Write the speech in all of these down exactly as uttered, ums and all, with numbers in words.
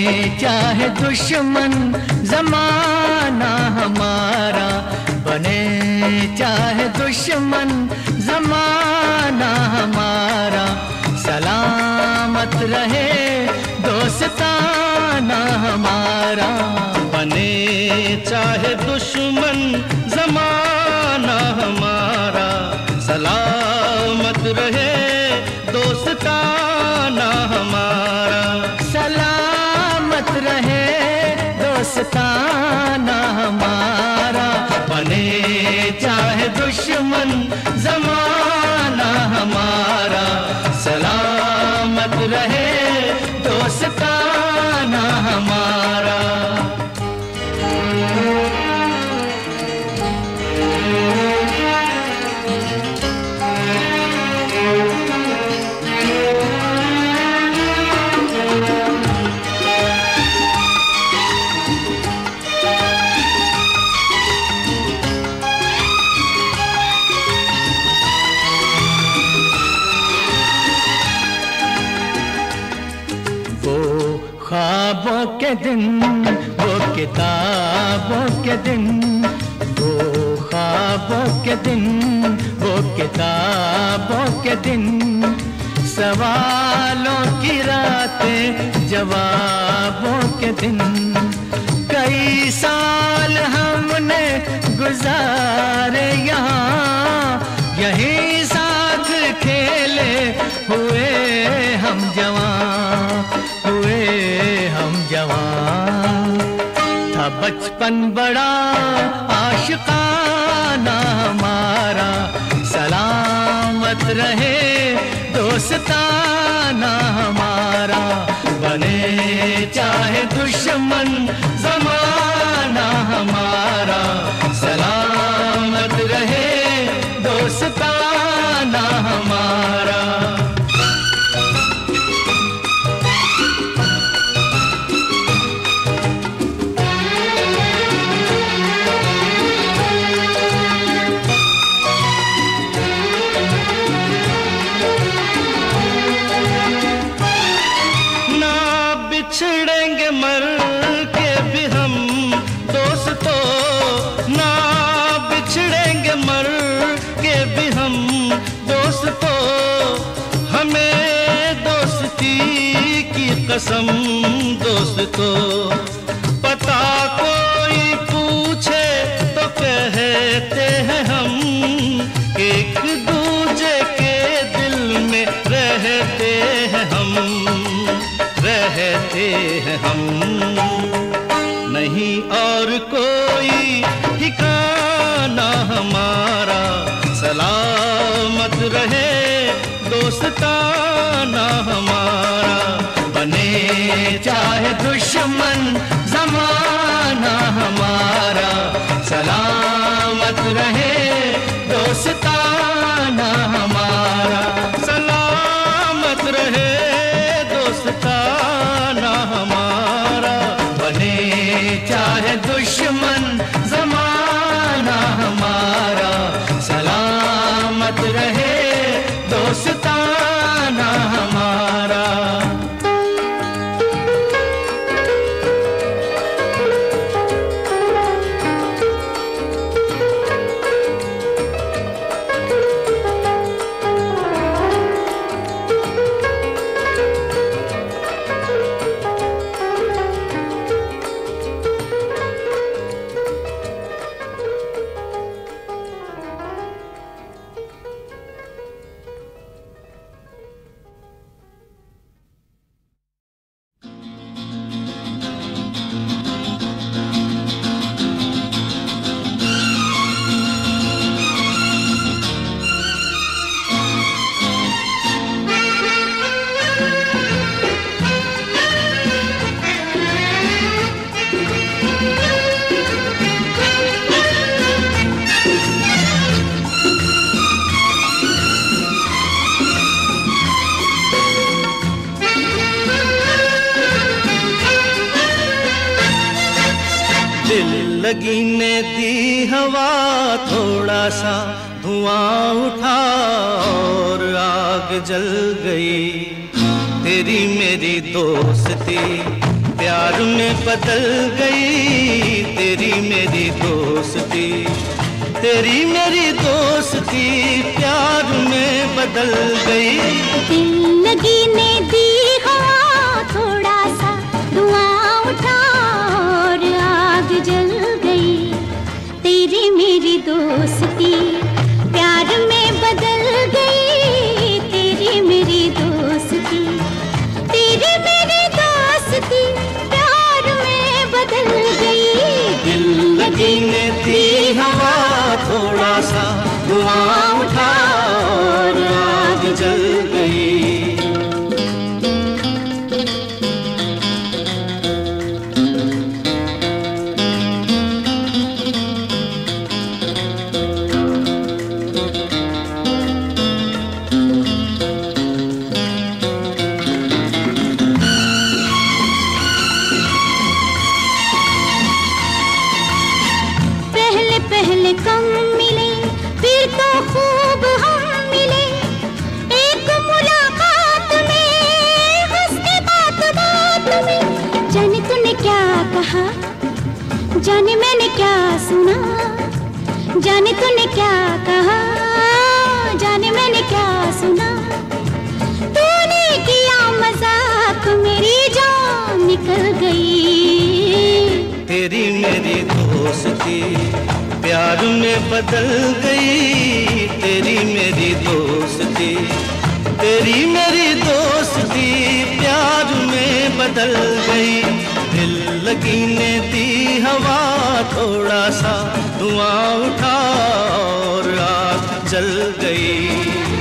चाहे दुश्मन ज़माना हमारा, बने चाहे दुश्मन ज़माना हमारा, सलामत रहे दोस्ताना हमारा। बने चाहे दुश्मन ज़माना हमारा, सलामत रहे दोस्ताना हमारा। सलामत रहे दोस्ताना हमारा, बने चाहे दुश्मन ज़माना हमारा, सलामत रहे दोस्ताना हमारा। ख्वाबों के दिन, वो किताबों के दिन, वो ख्वाबों के दिन, वो किताबों के दिन, सवालों की रातें जवाबों के दिन। कई साल हमने गुजारे यहाँ, यही साथ खेले हुए हम जवां, हुए हम जवां। था बचपन बड़ा आशिकाना हमारा, सलामत रहे दोस्ताना हमारा। बने चाहे दुश्मन ज़माना हमारा, सलामत रहे दोस्ताना हमारा। बिछड़ेंगे मर के भी हम दोस्तों, ना बिछड़ेंगे मर के भी हम दोस्तों। हमें दोस्ती की कसम दोस्तों, पता कोई पूछे तो कहते हैं हम, एक दूजे के दिल में रहते हैं हम, रहते हैं हम। नहीं और कोई ठिकाना हमारा, सलामत रहे दोस्ताना हमारा। बने चाहे दुश्मन ज़माना हमारा, सलामत रहे दोस्ताना हमारा। सलामत रहे दोस्ताना हमारा, बने चाहे दुश्मन ज़माना हमारा, सलामत रहे दोस्ताना हमारा। लगी ने दी हवा थोड़ा सा धुआं उठा और आग जल गई। तेरी मेरी दोस्ती प्यार में बदल गई तेरी मेरी दोस्ती, तेरी मेरी दोस्ती प्यार में बदल गई। दिल लगी ने दी हवा थोड़ा सा धुआं उठा और आग जल गई। तेरी मेरी दोस्ती प्यार में बदल गई, तेरी मेरी दोस्ती, तेरी मेरी दोस्ती प्यार में बदल गई। दिल लगी ने दी हवा थोड़ा सा धुआं उठा और आग जल गई। पहले कम मिले फिर तो खूब हम मिले, एक मुलाकात में हंसते बात बात में। जाने तूने क्या कहा, जाने मैंने क्या सुना, जाने तूने क्या कहा, जाने मैंने क्या सुना। तूने किया मजाक मेरी जान निकल गई। तेरी मेरी दोस्ती प्यार में बदल गई, तेरी मेरी दोस्ती, तेरी मेरी दोस्ती प्यार में बदल गई। दिल लगी ने दी हवा थोड़ा सा धुआं उठा और आग जल गई।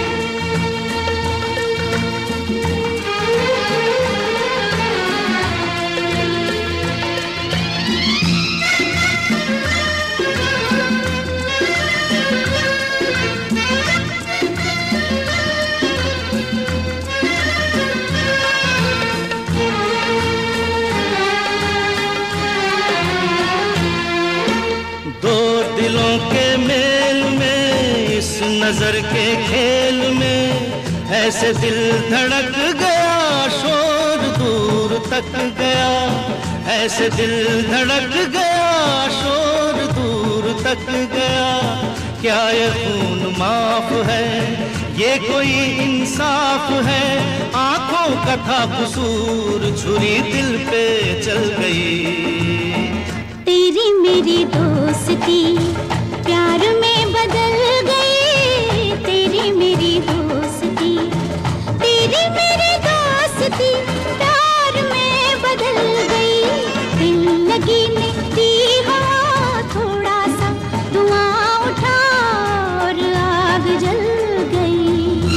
दिलों के मेल में इस नजर के खेल में ऐसे दिल धड़क गया, शोर दूर तक गया। ऐसे दिल धड़क गया, शोर दूर तक गया। क्या ये खून माफ है, ये कोई इंसाफ है। आंखों का था कसूर, छुरी दिल पे चल गई। तेरी मेरी दोस्ती प्यार में बदल गई, तेरी मेरी दोस्ती, तेरी मेरी दोस्ती प्यार में बदल गई। दिल लगी ने दी हवा थोड़ा सा धुआं उठा और आग जल गई।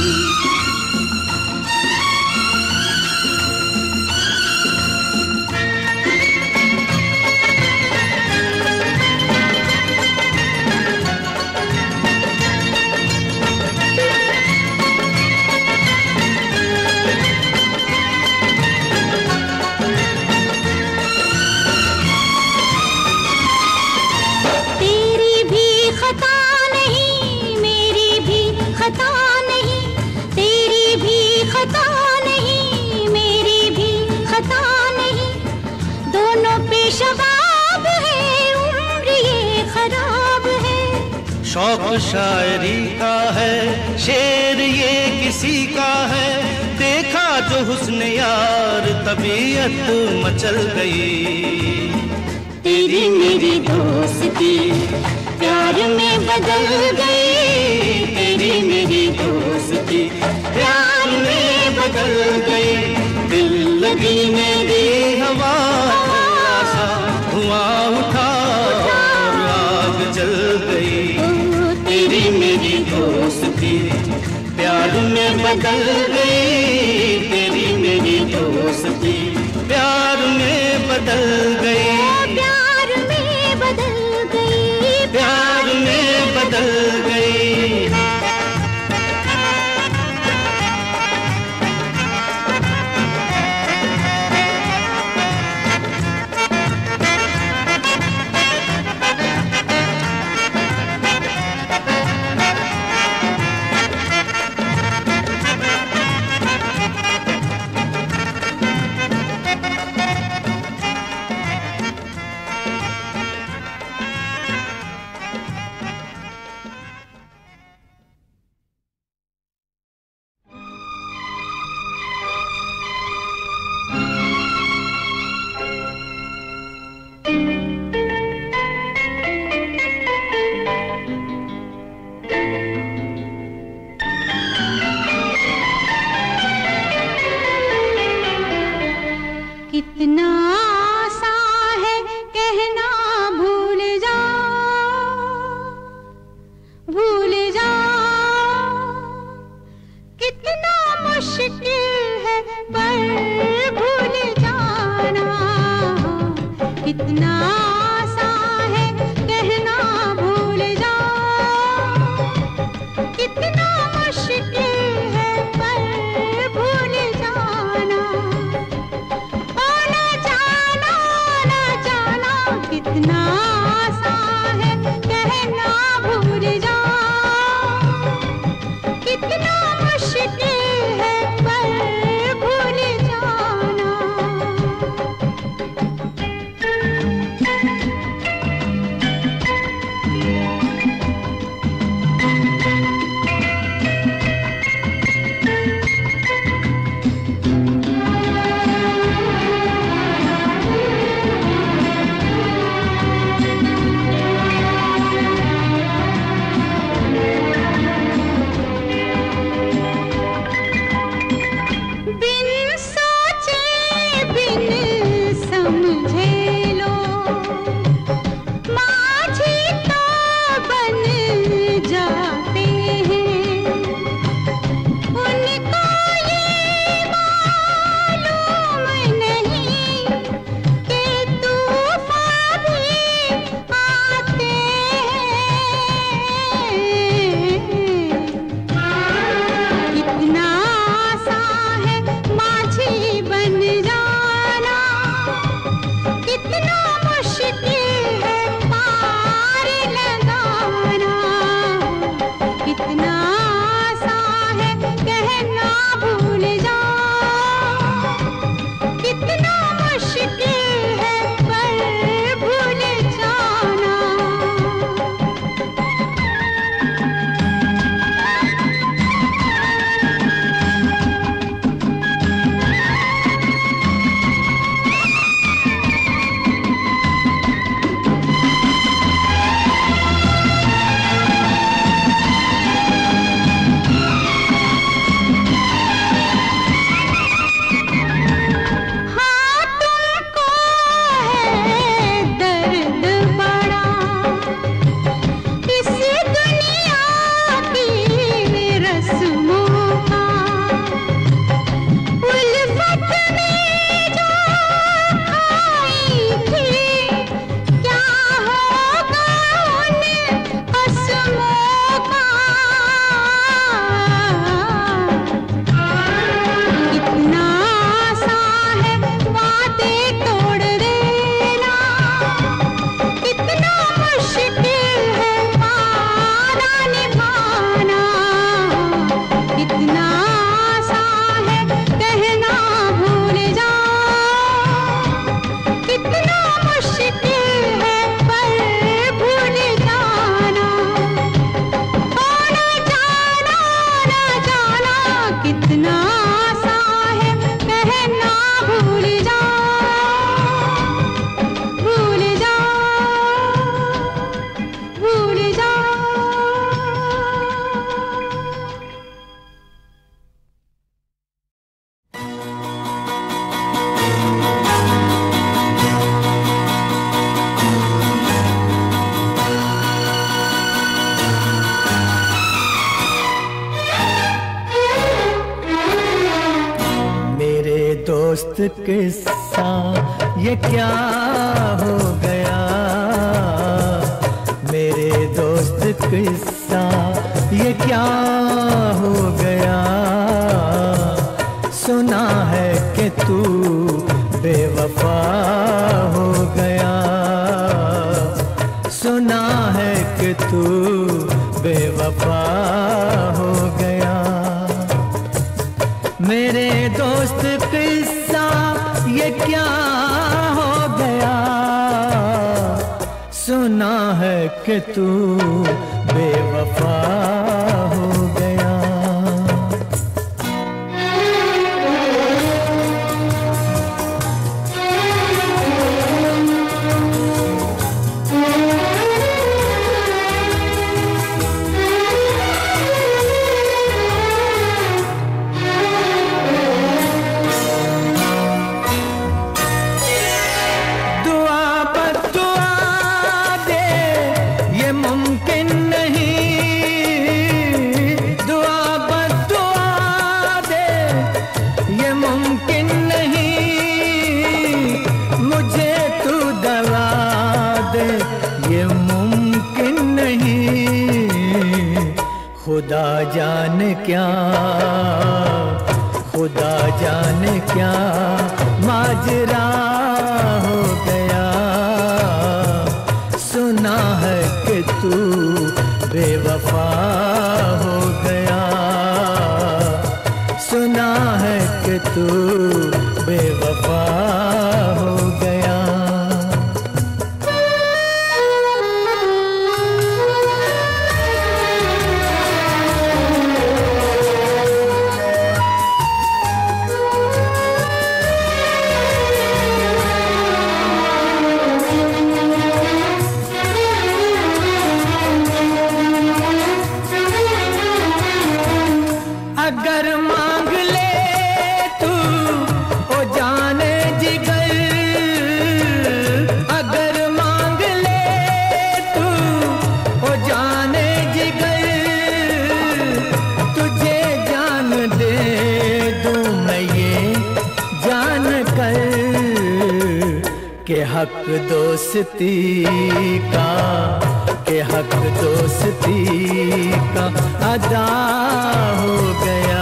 शबाब है उम्र ये खराब है। शौक शायरी का है, शेर ये किसी का है। देखा जो हुस्न यार तबीयत मचल गई। तेरी मेरी दोस्ती प्यार में बदल गई, तेरी मेरी दोस्ती प्यार में बदल गई। दिल लगी मेरी हवा थोड़ा सा धुआं उठा और आग जल गई। तेरी मेरी दोस्ती प्यार में बदल गई, तेरी मेरी दोस्ती प्यार में बदल गई। प्यार में बदल गई, प्यार में बदल गई। किस्सा ये क्या हो गया, मेरे दोस्त किस्सा ये क्या हो गया। सुना है कि तू बेवफा हो गया, सुना है कि तू बेवफा हो गया। मेरे दोस्त किस्सा ये क्या हो गया, सुना है कि तू बेवफा हो गया। खुदा जाने क्या, खुदा जाने क्या माजरा हो गया। सुना है कि तू बेवफा हो गया, सुना है कि तू बेवफा हो गया। अगर मांग ले तू ओ जाने जिगर, अगर मांग ले तू ओ जाने जिगर, तुझे जान दे दूं मैं ये जान कर के हक दोस्ती का, के हक दोस्ती का अदा हो गया।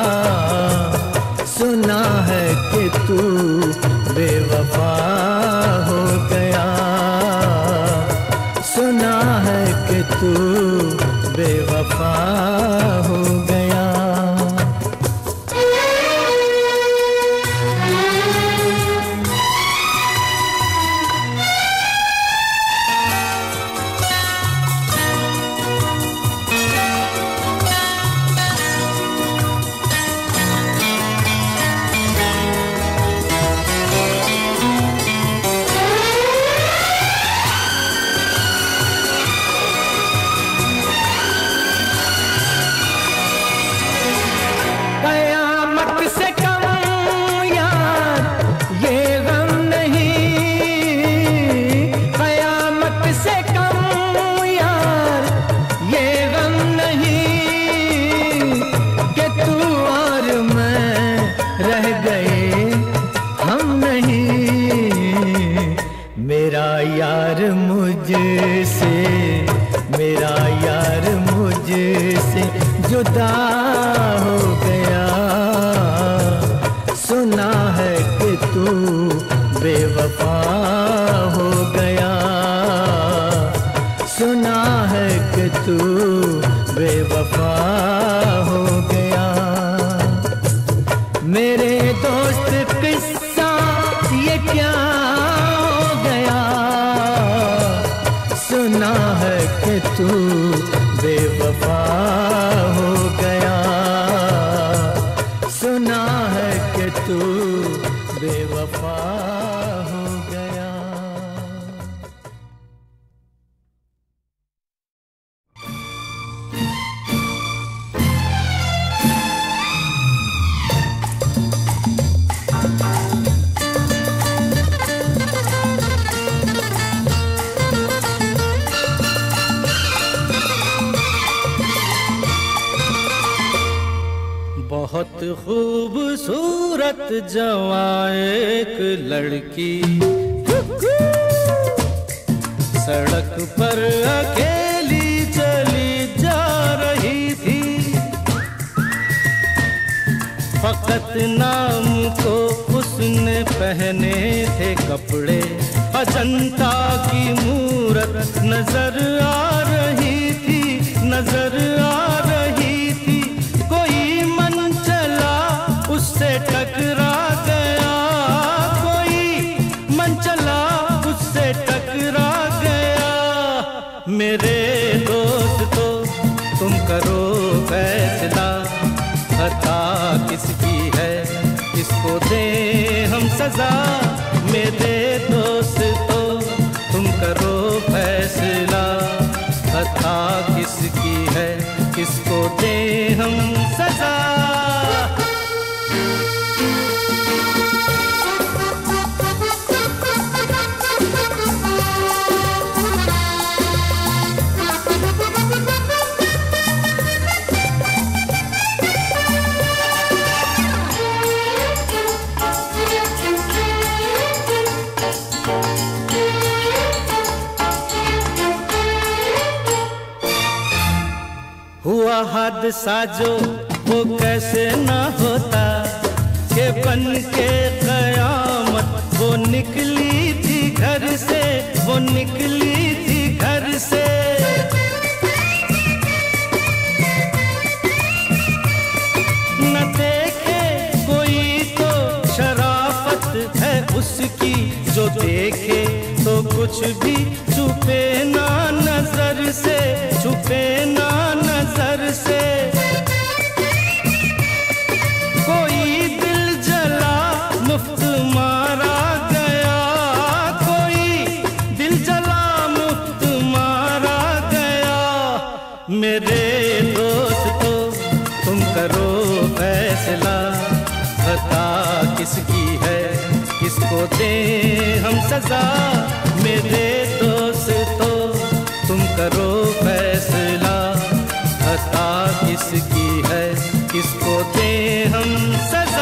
सुना है कि तू बेवफा हो गया, सुना है कि तू बेवफा हो गया। मेरा यार मुझसे, मेरा यार मुझसे जुदा हो गया। सुना है कि तू बेवफा हो गया, सुना है कि तू बेवफा हो गया। मेरे दोस्त किस्सा ये क्या हो गया, सुना है कि तू बेवफा हो गया, सुना है कि तू बेवफा हो गया। बहुत खूबसूरत जवां एक लड़की सड़क पर अकेली चली जा रही थी। फकत नाम को उसने पहने थे कपड़े, अजंता की मूरत नजर आ रही थी, नजर आ रही थी। कोई मन चला उससे टकरा गया, कोई मन चला उससे टकरा गया। मेरे दोस्त तो तुम करो फैसला, खता किसकी है किसको दे हम सजा। मेरे दोस्त तो तुम करो फैसला, खता किसकी है किसको दे हम सजा। हुआ हादसा जो वो कैसे न होता, के बन के कयामत वो निकली थी घर से, वो निकली थी घर से। न देखे कोई तो शराफत है उसकी, जो देखे तो कुछ भी छुपे ना नजर से, छुपे ना नजर से। कोई दिल जला मुफ्त मारा गया, कोई दिल जला मुफ्त मारा गया। मेरे दोस्त तो तुम करो फैसला, खता किसकी है किसको दे हम सजा। मेरे दोस्त तो तुम करो फैसला, खता किसकी है किसको दे हम सजा।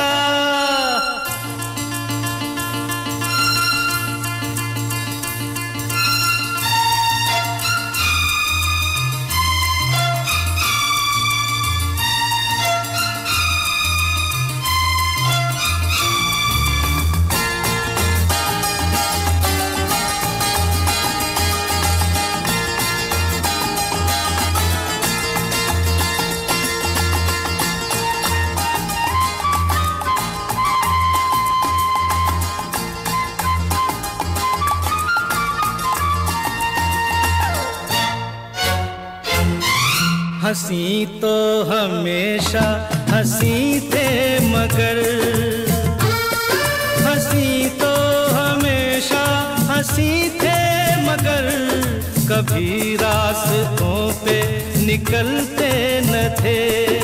हंसी तो हमेशा हंसी थे मगर, हंसी तो हमेशा हंसी थे मगर, कभी रास्तों पे निकलते न थे।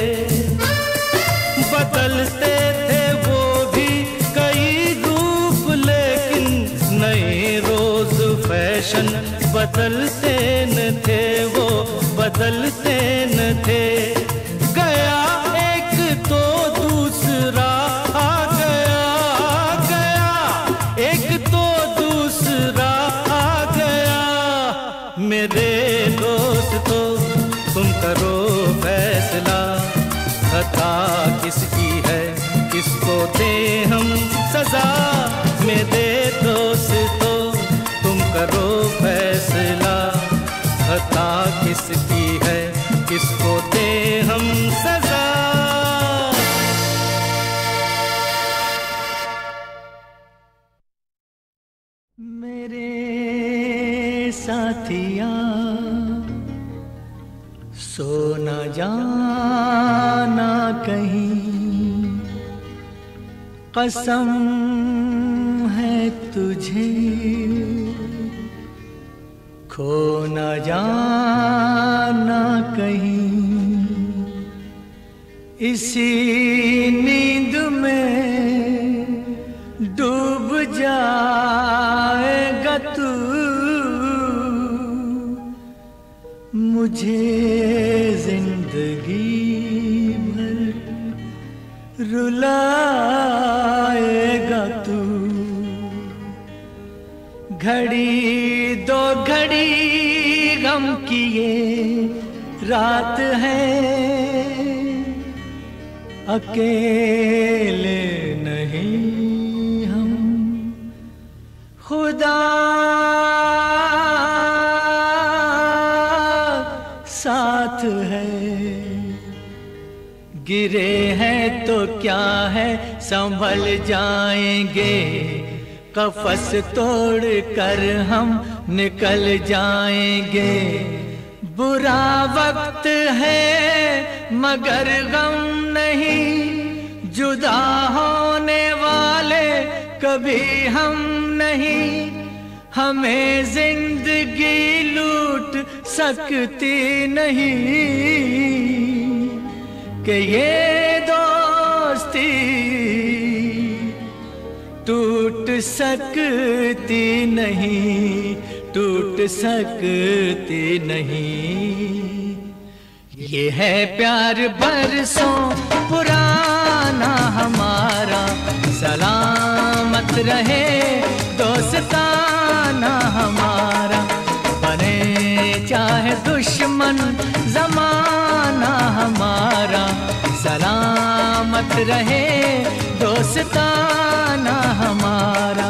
बदलते थे वो भी कई रूप, लेकिन नए रोज फैशन बदलते न थे, वो बदलते न थे। गया एक तो दूसरा आ गया, गया एक तो दूसरा आ गया। मेरे दोस्त तो तुम करो फैसला, खता किसकी है किसको दे हम सजा। मेरे दोस्त तो तुम करो फैसला, खता किसकी है किसको दे हम सजा। मेरे साथिया सो न जाना कहीं, कसम है तुझे खो न जाना कहीं। इसी नींद में डूब जाएगा तू, मुझे जिंदगी भर रुलाएगा तू। घड़ी दो घड़ी गम की ये रात है, अकेले नहीं हम, खुदा साथ है। गिरे हैं तो क्या है, संभल जाएंगे, कफस तोड़ कर हम निकल जाएंगे। बुरा वक्त है मगर गम नहीं, जुदा होने वाले कभी हम नहीं। हमें जिंदगी लूट सकती नहीं, कि ये दोस्ती टूट सकती नहीं, टूट सकती नहीं। ये है प्यार बरसों पुराना हमारा, सलामत रहे दोस्ताना हमारा। बने चाहे दुश्मन ज़माना हमारा, सलामत रहे दोस्ताना हमारा।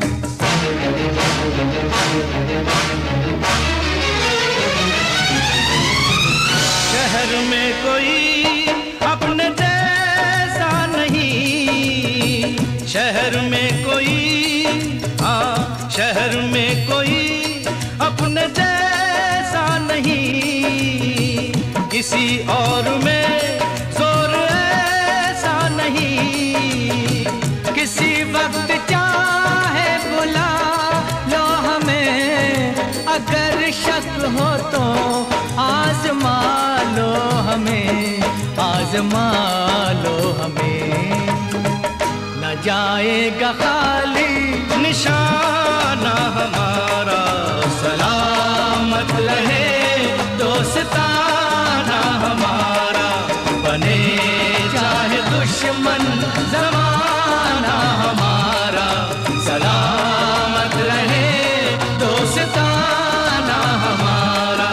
शहर में कोई अपने जैसा नहीं, शहर में कोई आ शहर में कोई अपने जैसा नहीं। किसी और में जोर ऐसा नहीं, किसी वक्त चाहे बुला लो हमें, अगर शक हो तो आजमा लो हमें, आजमा लो हमें। न जाएगा खाली निशाना हमारा, सलामत रहे दोस्ताना हमारा। बने चाहे दुश्मन ज़माना हमारा, सलामत रहे दोस्ताना हमारा।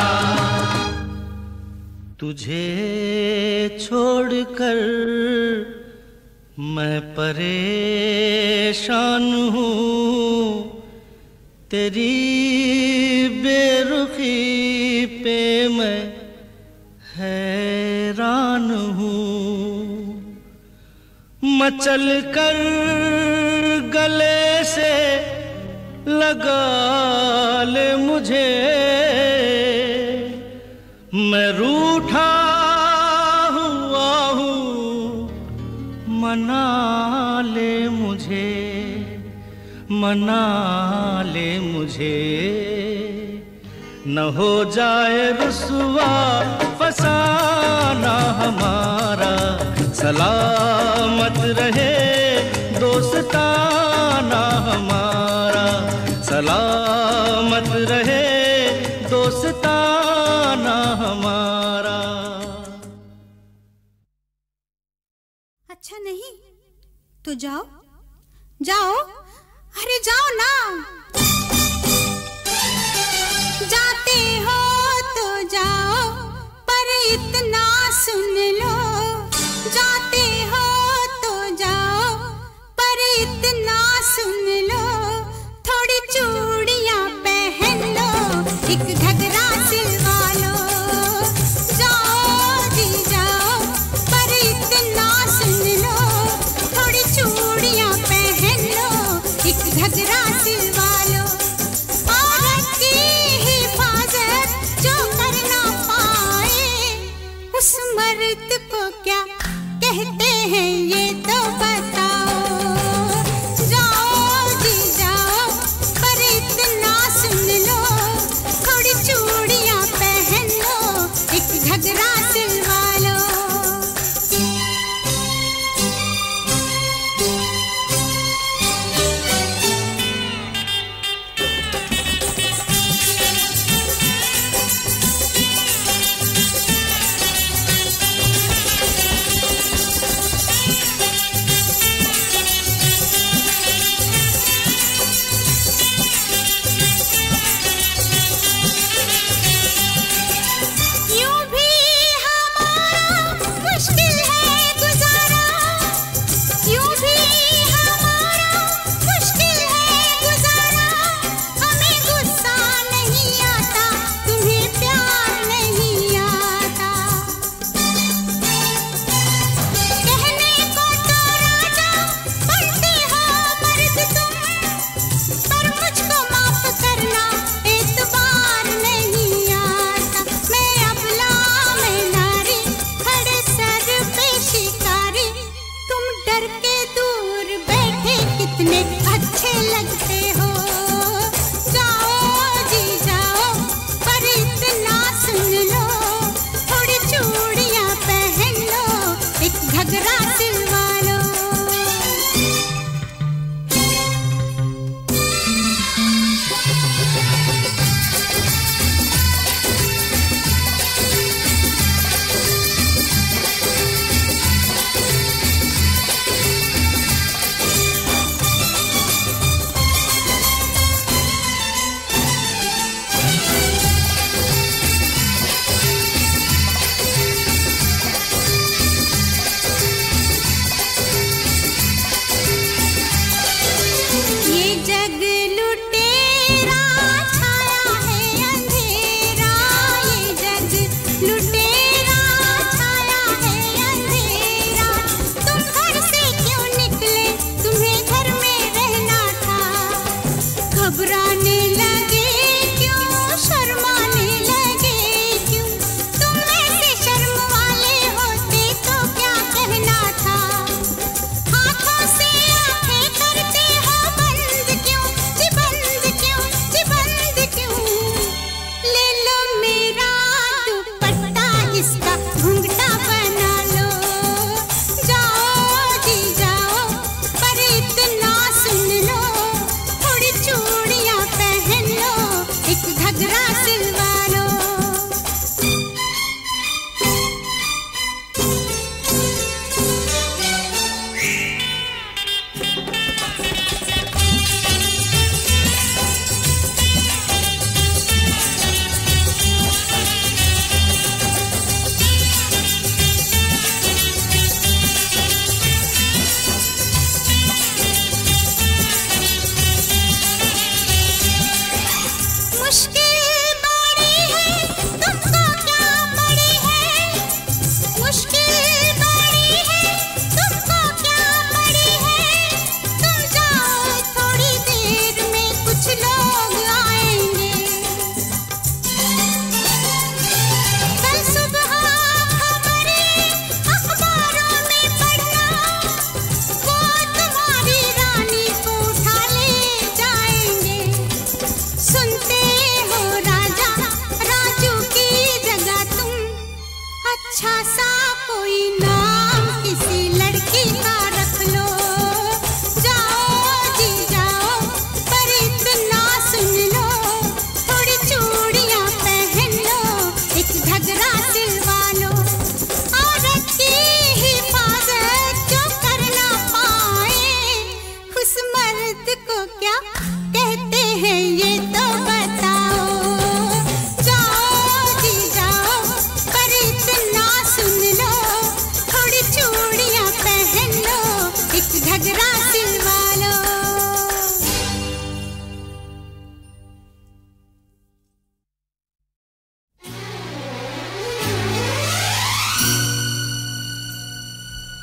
तुझे छोड़कर मैं परेशान हूँ, तेरी बेरुखी पे मैं हैरान हूँ। मचल कर गले से लगा ले मुझे, मैं रूठा हुआ हूँ, मना ले मुझे, मना ले मुझे। न हो जाए रुसवा फसाना हमारा, सलामत रहे दोस्ताना हमारा, सलामत रहे दोस्ताना हमारा। अच्छा नहीं तो जाओ, जाओ, अरे जाओ ना। जाते हो तो जाओ, पर इतना सुन लो। जाते हो तो जाओ, पर इतना सुन लो। थोड़ी चूड़ियां पहन लो, एक घघरा सिलवा लो। जाओ जी जाओ, पर इतना सुन लो। थोड़ी चूड़ियां पहन लो, एक घघरा सिलवा लो। औरत की हिफाजत जो कर ना पाए, उस मर्द को क्या कहते हैं ये तो बताओ। जाओ जी जाओ, पर इतना सुन लो। थोड़ी चूड़ियां पहन लो, एक घघरा सिलवा लो।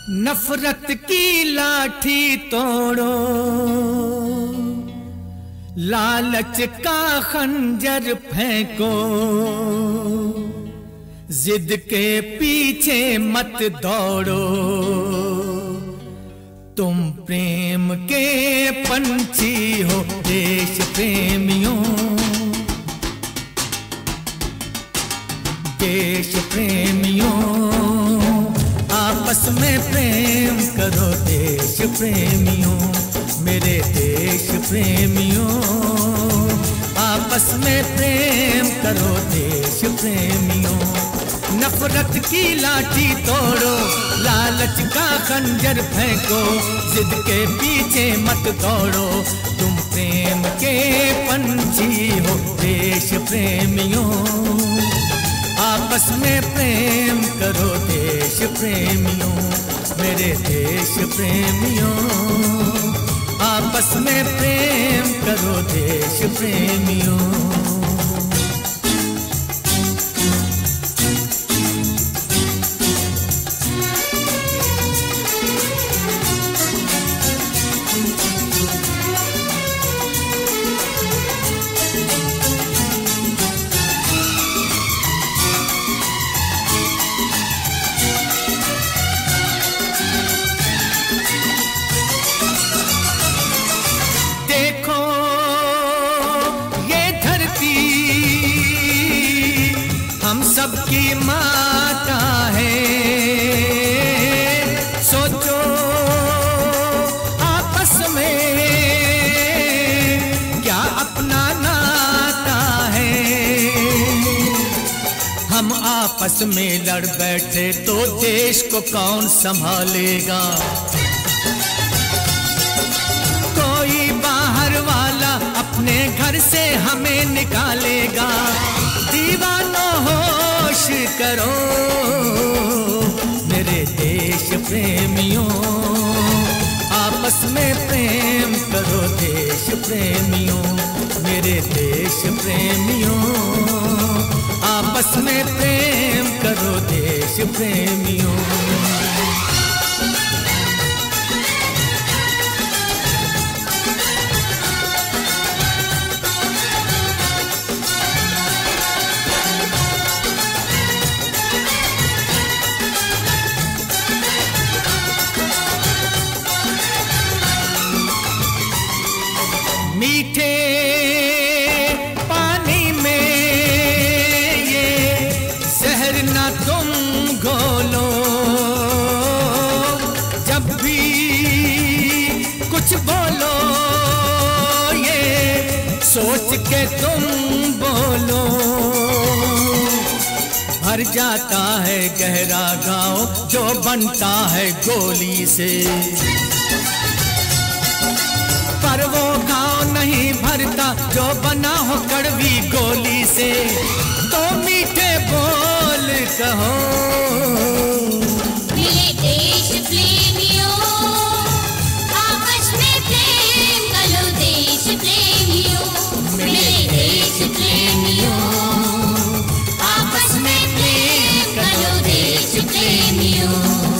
नफरत की लाठी तोड़ो, लालच का खंजर फेंको, जिद के पीछे मत दौड़ो, तुम प्रेम के पंछी हो देश प्रेमियों। देश प्रेमियों, आपस में प्रेम करो देश प्रेमियों, मेरे देश प्रेमियों। आपस में प्रेम करो देश प्रेमियों। नफरत की लाठी तोड़ो, लालच का खंजर फेंको, जिद के पीछे मत दौड़ो, तुम प्रेम के पंछी हो देश प्रेमियों। आपस में प्रेम करो देश प्रेमियों, मेरे देश प्रेमियों। आपस में प्रेम करो देश प्रेमियों। सबकी माता है, सोचो आपस में क्या अपना नाता है। हम आपस में लड़ बैठे तो देश को कौन संभालेगा। कोई बाहर वाला अपने घर से हमें निकालेगा। दीवानों होश करो मेरे देश प्रेमियों। आपस में प्रेम करो देश प्रेमियों, मेरे देश प्रेमियों। आपस में प्रेम करो देश प्रेमियों। मीठे पानी में ये जहर ना तुम घोलो, जब भी कुछ बोलो ये सोच के तुम बोलो। भर जाता है गहरा गाँव जो बनता है गोली से, पर वो गाँव नहीं भरता जो बना हो कड़वी गोली से। तो मीठे बोल कहो मेरे देश प्रेमियों। आपस में प्रेम करो देश प्रेमियों, मेरे देश प्रेमियों। आपस में प्रेम करो देश प्रेमियों।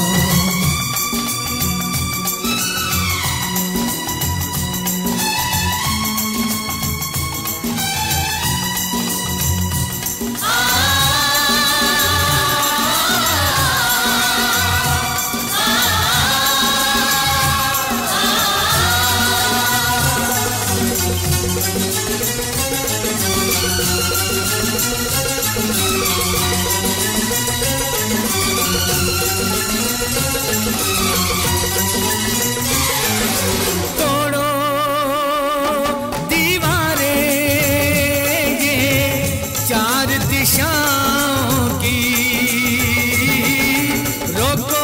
तोड़ो दीवारें ये चार दिशाओं की, रोको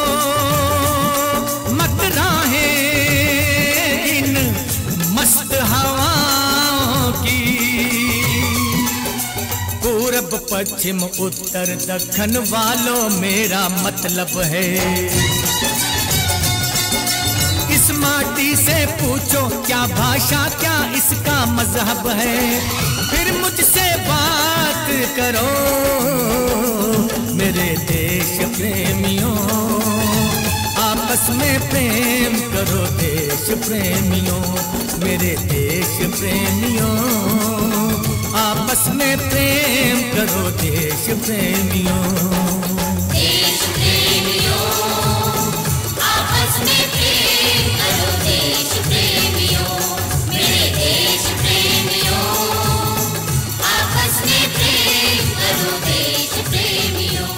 मत राहें इन मस्त हवाओं की। पूरब पश्चिम उत्तर दक्षिण वालों मेरा मतलब है। इस माटी से पूछो क्या भाषा क्या इसका मजहब है, फिर मुझसे बात करो मेरे देश प्रेमियों। आपस आपस में प्रेम करो देश प्रेमियों, मेरे देश प्रेमियों। आपस में प्रेम करो देश प्रेमियों। देश प्रेमियों, आपस में प्रेम करो देश प्रेमियों, मेरे देश प्रेमियों। आपस में प्रेम करो देश प्रेमियों।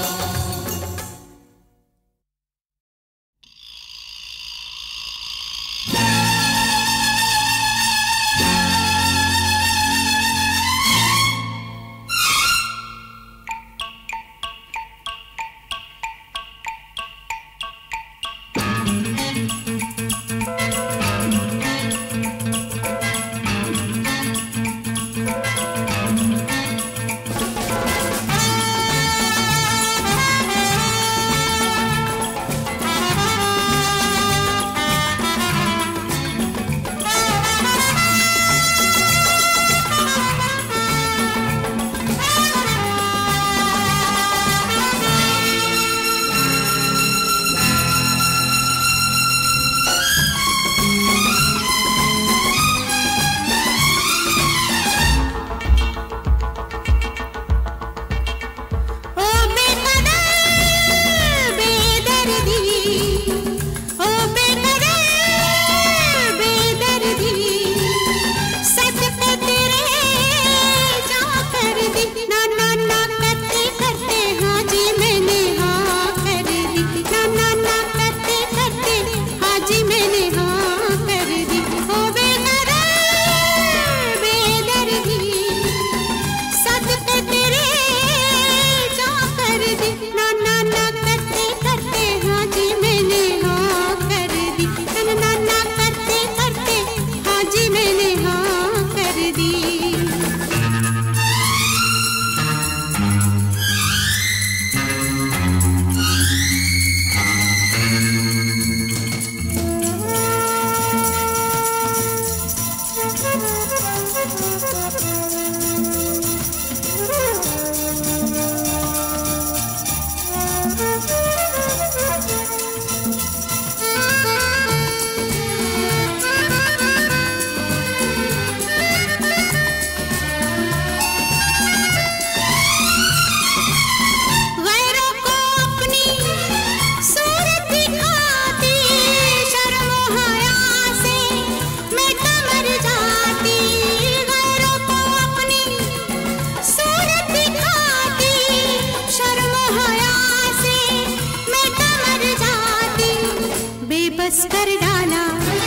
बस कर डाला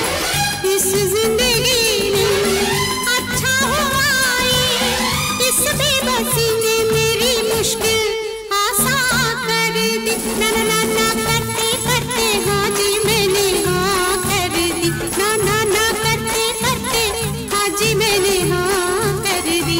इस जिंदगी ने, अच्छा हुआ ये इस बेबसी ने मेरी मुश्किल आसान कर दी। ना ना ना ना करते करते हाँ जी मैंने हाँ कर दी। ना ना ना करते करते हाँ जी मैंने हाँ कर दी।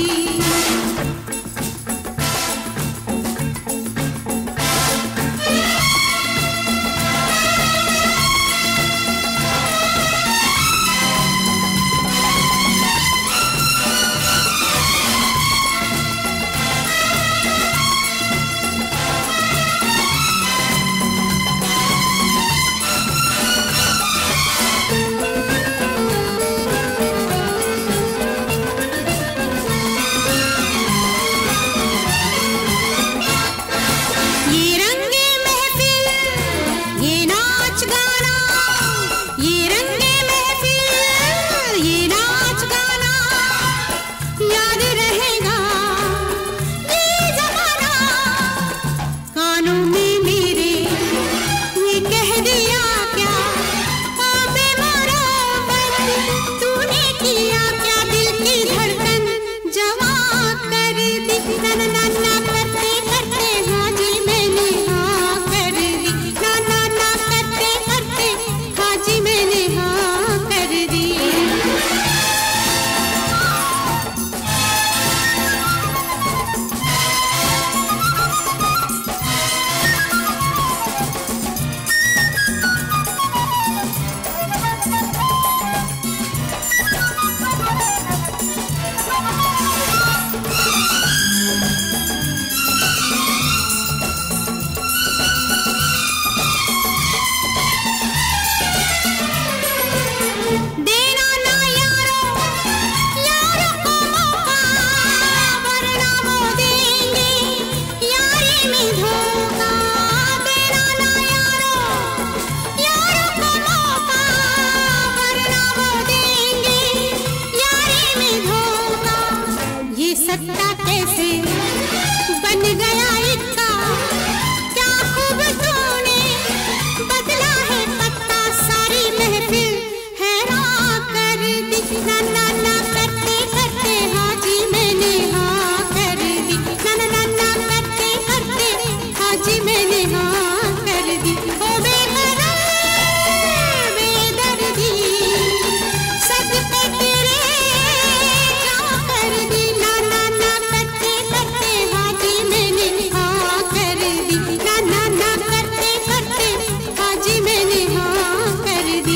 कैसे बन गया इक्का, क्या खूब तूने बदला है पत्ता, सारी महफिल हैरान कर दी। ना ना ना करते करते हाजी मैंने हाँ कर दी। ना ना ना ना करते करते हाजी मैंने हाँ कर दी। ओ बेकरार बेदर्दी सदके तेरे क्या कर दी। ना ना ना करते करते हाजी मैंने हाँ कर दी। ना ना ना करते करते हाजी मैंने हाँ कर दी।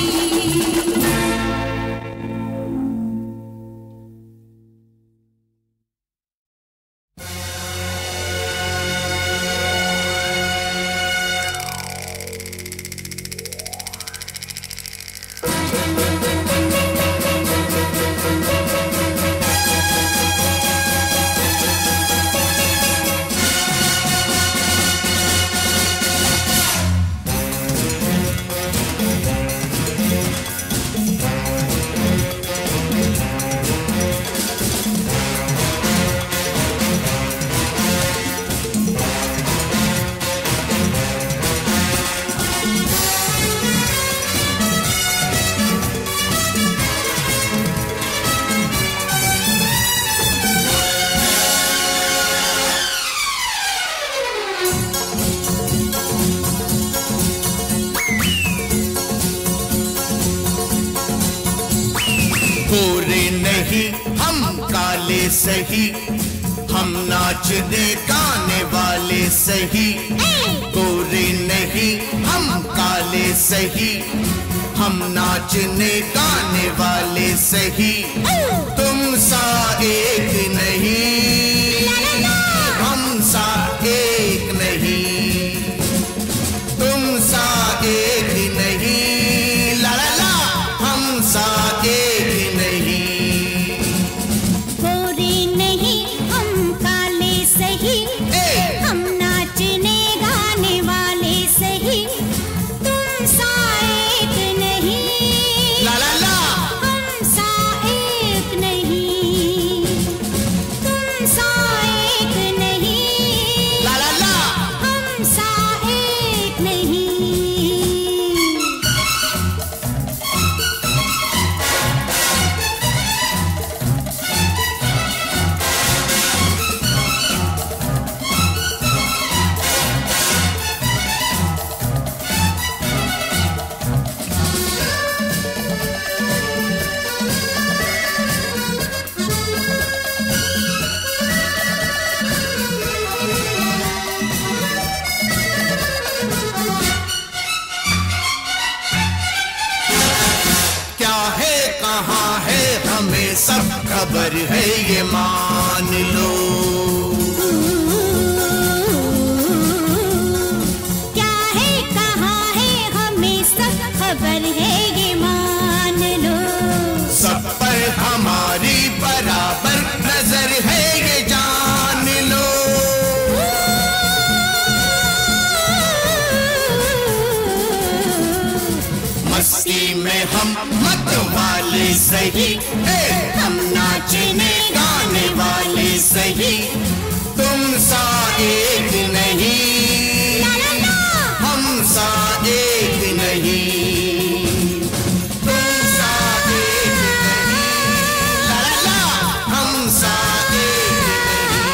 गोरे नहीं हम काले सही, हम नाचने गाने वाले सही। गोरे नहीं हम काले सही, हम नाचने गाने वाले सही। तुम सा एक नहीं, हम सा एक नहीं, तुम सा एक नहीं, ला ला ला हम सा एक नहीं। गोरे नहीं हम काले सही, हम नाचने गाने वाले सही। तुम सा एक नहीं, ला ला ला हम सा एक नहीं, तुम सा एक नहीं, ला ला ला हम सा एक नहीं। क्या है कहाँ है हमें सब खबर है, ये मान लो। क्या है कहाँ है हमें सब खबर है, ये मान लो। सब पर हमारी बराबर नजर है, ये जान लो। मस्ती में हम मत वाले सही, हम नाचने गाने वाले सही। तुम सा एक नहीं, हम सा एक नहीं, तुम सा एक नहीं, ला ला ला हम सा एक नहीं।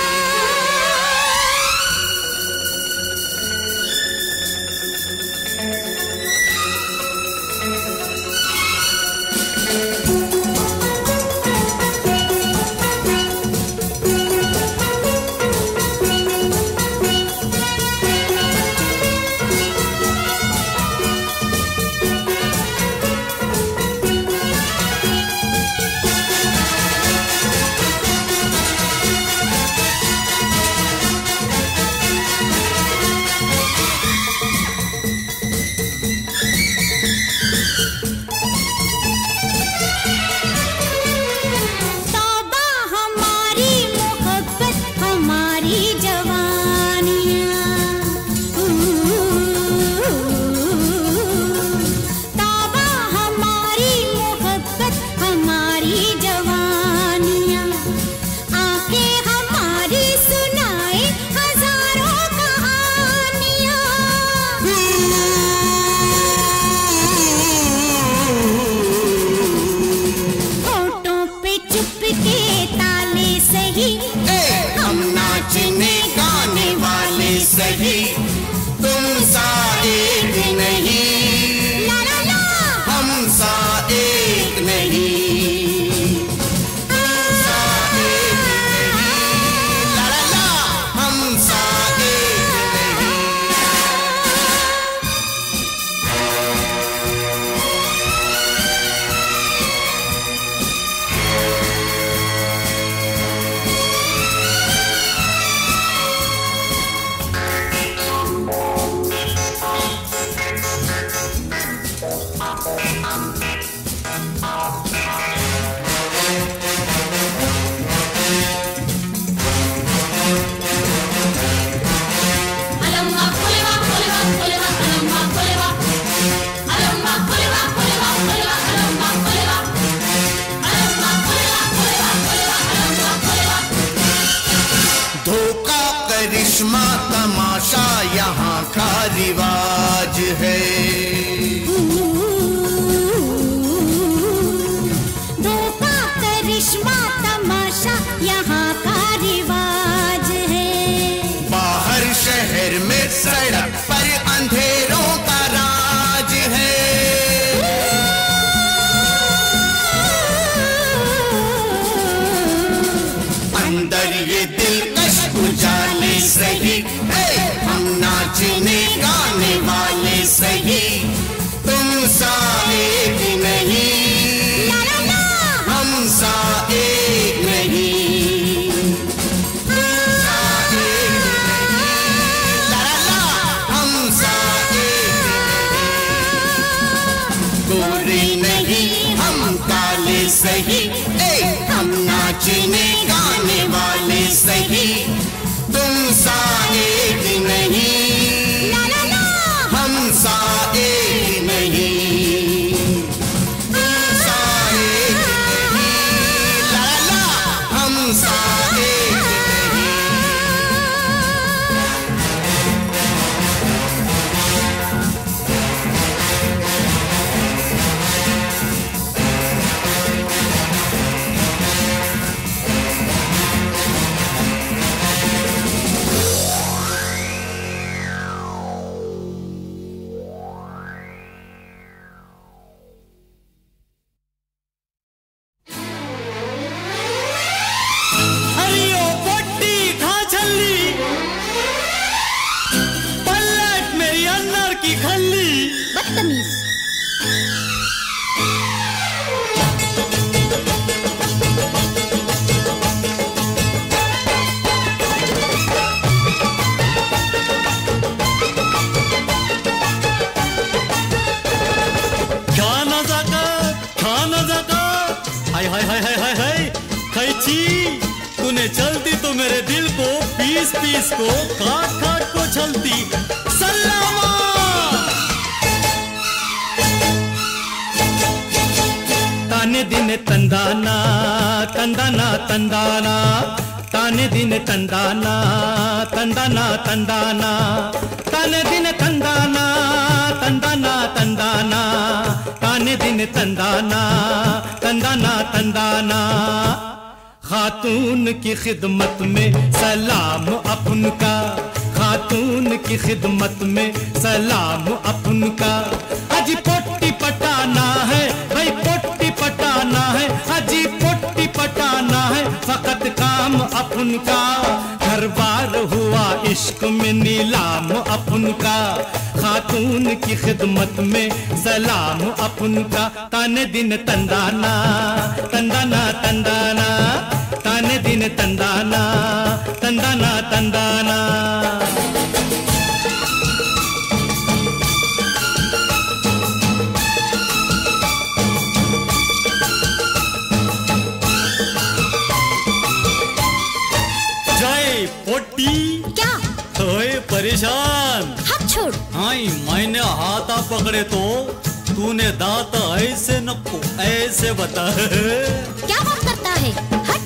तुम सा एक नहीं, ला ला ला, हम सा एक नहीं, तुम सा एक नहीं, ला ला ला, हम सा एक नहीं। Alamma kuleva kuleva kuleva alamma kuleva alamma kuleva kuleva kuleva alamma kuleva alamma kuleva kuleva kuleva alamma kuleva धोखा करिश्मा तमाशा यहाँ का रिवाज है। धोखा करिश्मा तमाशा यहाँ का रिवाज है। बाहर शहर में सड़क पर अंधेरों का राज है। अंदर ये दिलकश उजाले सही, ए, हम नाचने गाने वाले सही, तुम सा एक नहीं, ला ला ला, हम सा एक नहीं, तुम सा एक नहीं, ला ला ला, हम सा एक नहीं। गोरे नहीं हम काले सही, ए, हम नाचने गाने वाले सही, तुम सा एक नहीं, ला ला ला, हम सा एक नहीं, तुम सा एक नहीं, ला ला ला, हम सा एक नहीं। अरे ओ पोटी खा छल्ली, पलट मेरी अन्नर की खल्ली। बदतमीज। खाना जाका खाना जाका, हाय हाय हाय हाय हाय हाय खैची, तूने चलती तो मेरे दिल को पीस पीस को काट काट को चलती। सलामा ताने दिन तंदाना तंदाना तंदाना, ताने दिन तंदाना तंदाना तंदाना, ताने दिन तंदाना तंदाना तंदाना, ताने दिन तंदाना तंदाना तंदाना। खातून की खिदमत में सलाम अपन का, खातून की खिदमत में सलाम अपन का। अजी पोटी पटाना है भाई, पोटी पटाना है, अजी पोटी पटाना है, फकत काम अपन का। घर बार हुआ इश्क में नीलाम अपन का, खातून की खिदमत में सलाम अपन का। ताने दिन तंदाना तंदाना तंदाना, ताने दिन तंदाना तंदाना तंदाना। जय पोटी, क्या? ओए परेशान। हाथ छोड़। हाय मैंने हाथा पकड़े तो तूने दांत ऐसे नको ऐसे बता। क्या बात करता है? हट।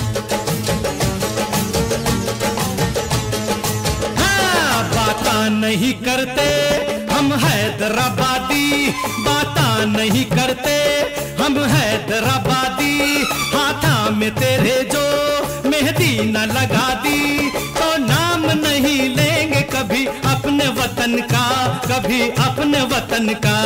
हाँ, बाता नहीं करते हम हैदराबादी, बाता नहीं करते हम हैदराबादी। हाथा में तेरे जो मेहंदी न लगा दी तो नाम नहीं लेंगे कभी वतन का, कभी अपने वतन का।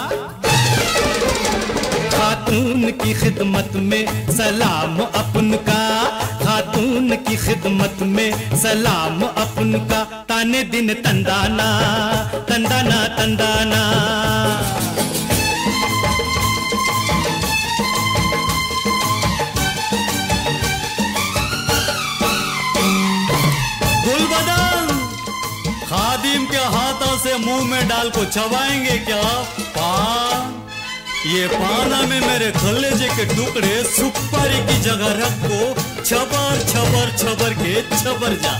खातून की खिदमत में सलाम अपन का, खातून की खिदमत में सलाम अपन का। ताने दिन तंदाना तंदाना तंदाना। गुलबदन, खादिम के हाथों से मुंह में डाल को चबाएंगे क्या? पान, ये पाना में मेरे कलेजे के टुकड़े सुपारी की जगह रख को छबर छबर छबर के छबर जा।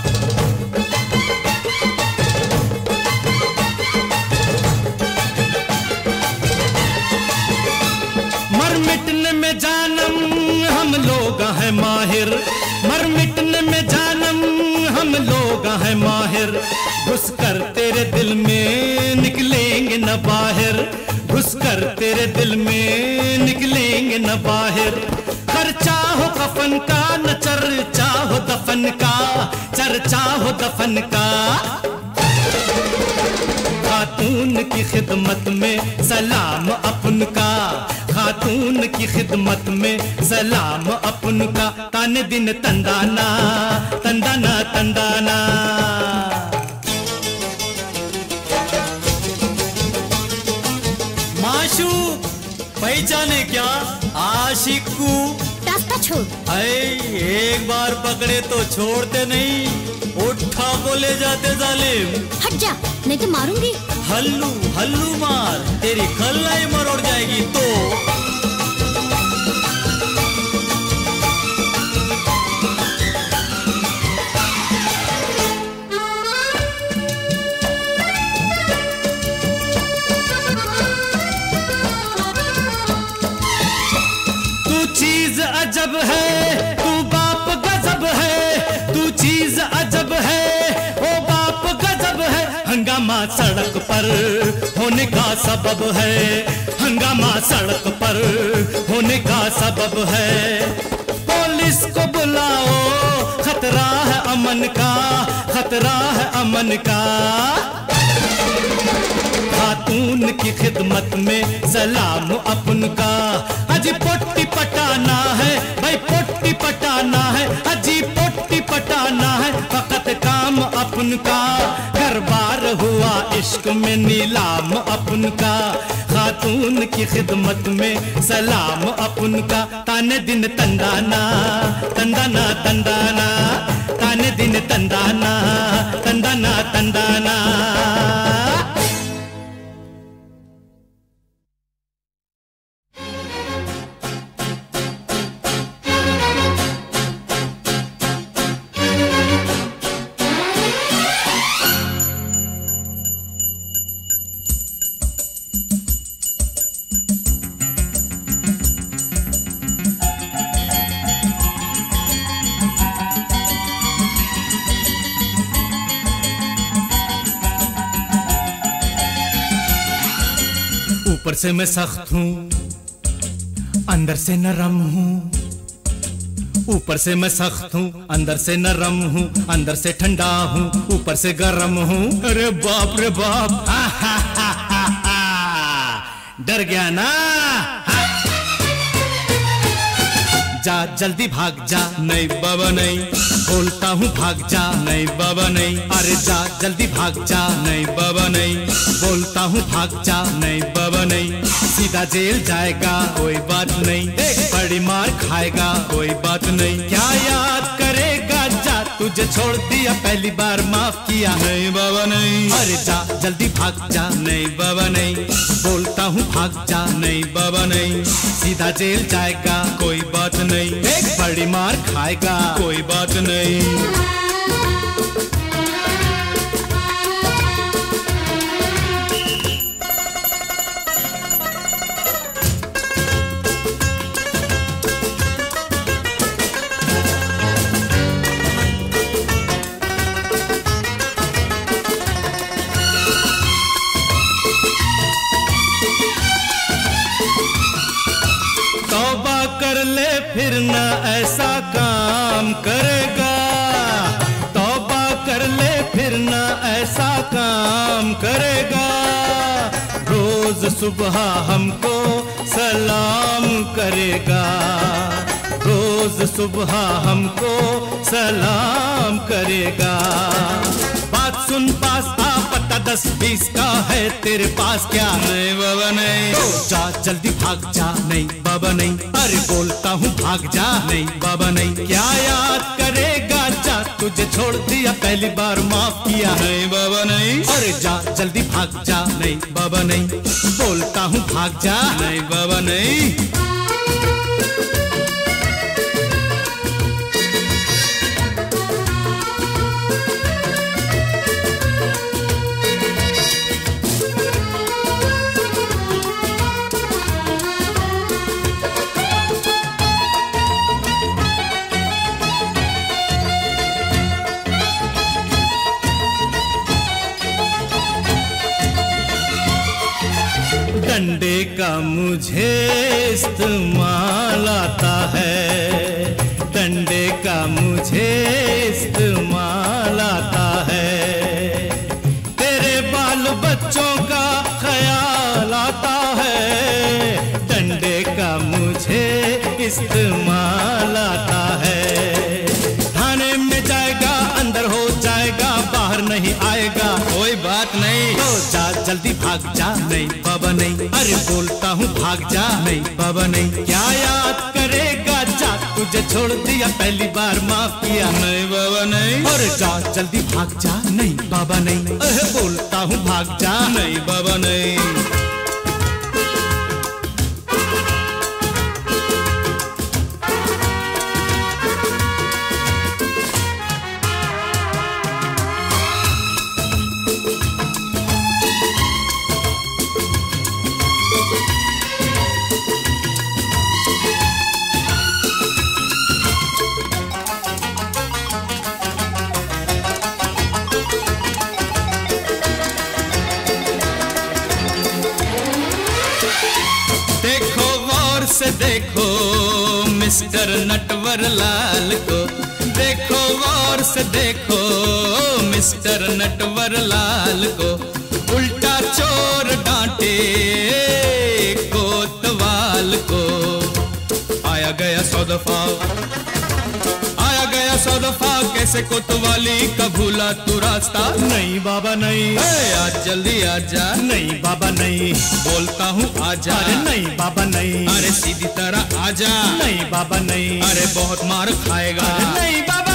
मर मिटने में जानम हम लोग हैं माहिर, मर मिटने में जानम हम लोग हैं माहिर। घुस कर तेरे दिल में निकलेंगे न बाहर, घुस कर तेरे दिल में निकलेंगे न बाहर। खर्चा हो कफन का न चर्चा हो दफन का, चर्चा हो दफन का। खातून की खिदमत में सलाम अपन का, खातून की खिदमत में सलाम अपन का। ताने दिन तंदाना तंदाना तंदाना। माशूक पहचाने क्या आशिक को? रास्ता छोड़। अरे एक बार पकड़े तो छोड़ते नहीं, उठा को ले जाते जालिम। हट जा नहीं तो मारूंगी। हल्लू हल्लू मार, तेरी खल्लाई मरोड़ जाएगी तो। तू चीज अजब है, तू बाप गजब है, तू चीज अजब है, ओ बाप गजब है। हंगामा सड़क पर होने का सबब है, हंगामा सड़क पर होने का सबब है। पुलिस को बुलाओ, खतरा है अमन का, खतरा है अमन का। खातून की खिदमत में सलाम अपन का। अजी पोट्टी पटाना है भाई, पोट्टी पटाना है, अजी पोट्टी पटाना है। फकत काम अपन का, घर बार हुआ इश्क में नीलाम अपन का। खातून की खिदमत में सलाम अपन का। ताने दिन तंदाना तंदाना तंदाना, ताने दिन तंदाना तंदाना तंदाना। ऊपर से मैं सख्त हूँ, अंदर से नरम हूँ। ऊपर से मैं सख्त हूँ, अंदर से नरम हूँ, अंदर से ठंडा हूँ, ऊपर से गर्म हूँ। अरे बाप रे बाप, हा हा हा हा हा। डर गया ना? जा जल्दी भाग जा, नहीं बाबा नहीं। बोलता हूँ भाग जा, नहीं बाबा नहीं। अरे जा जल्दी भाग जा, नहीं बाबा नहीं। बोलता हूँ भाग जा, नहीं बाबा नहीं। सीधा जेल जाएगा कोई बात नहीं, बड़ी मार खाएगा कोई बात नहीं। क्या याद करेगा, जा तुझे छोड़ दिया पहली बार माफ किया, नहीं बाबा नहीं। अरे जा जल्दी भाग जा, नहीं बाबा नहीं। बोलता हूँ भाग जा, नहीं बाबा नहीं। सीधा जेल जाएगा कोई बात नहीं, एक बड़ी मार खाएगा कोई बात नहीं। तौबा कर ले फिर न ऐसा काम करेगा, तौबा कर ले फिर न ऐसा काम सलाम करेगा, रोज सुबह हमको सलाम करेगा, रोज सुबह हमको सलाम करेगा। बात सुन पास आ, पता दस बीस का है तेरे पास क्या? नहीं बाबा नहीं। तो जा जल्दी भाग जा। नहीं बाबा नहीं। अरे बोलता हूँ भाग जा। नहीं बाबा नहीं। क्या याद करेगा? जा तुझे छोड़ दिया पहली बार माफ किया। नहीं बाबा नहीं। अरे जा जल्दी भाग जा। नहीं बाबा नहीं। बोलता हूँ भाग जा। नहीं बाबा नहीं। डंडे का मुझे इस्तेमाल आता है, डंडे का मुझे इस्तेमाल आता है, तेरे बाल बच्चों का ख्याल आता है, डंडे का मुझे इस्तेमाल आता है। थाने में जाएगा, अंदर हो जाएगा, बाहर नहीं आएगा। कोई बात नहीं। तो जा जल्दी भाग जा। नहीं बाबा नहीं। अरे बोलता हूँ भाग जा। नहीं बाबा नहीं। क्या याद करेगा? जा तुझे छोड़ दिया पहली बार माफ किया। नहीं बाबा नहीं। और जा जल्दी भाग जा। नहीं बाबा नहीं। अरे बोलता हूँ भाग जा। नहीं बाबा नहीं। देखो गौर से देखो मिस्टर नटवर लाल को, देखो गौर से देखो मिस्टर नटवर लाल को, उल्टा चोर डांटे कोतवाल को। आया गया सौ दफा, आया गया सौ दफा, कैसे कोतवाली का भूला तू रास्ता। नहीं बाबा नहीं। ए, आज जल्दी आ जा। नहीं बाबा नहीं। बोलता हूँ आ जा। अरे नहीं बाबा नहीं। अरे सीधी तरह आ जा। नहीं बाबा नहीं। अरे बहुत मार खाएगा। अरे नहीं बाबा